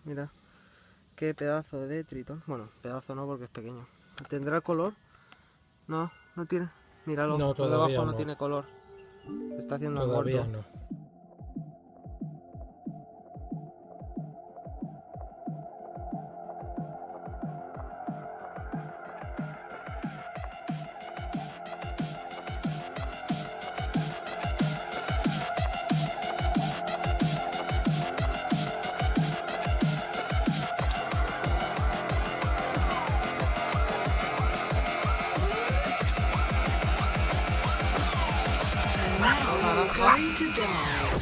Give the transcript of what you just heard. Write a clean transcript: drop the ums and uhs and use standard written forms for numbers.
Mira, qué pedazo de tritón. Bueno, pedazo no porque es pequeño. ¿Tendrá color? No, no tiene. Míralo, No, por debajo todavía no no. tiene color. Está haciendo el Todavía muerto. no. Now you're going to die.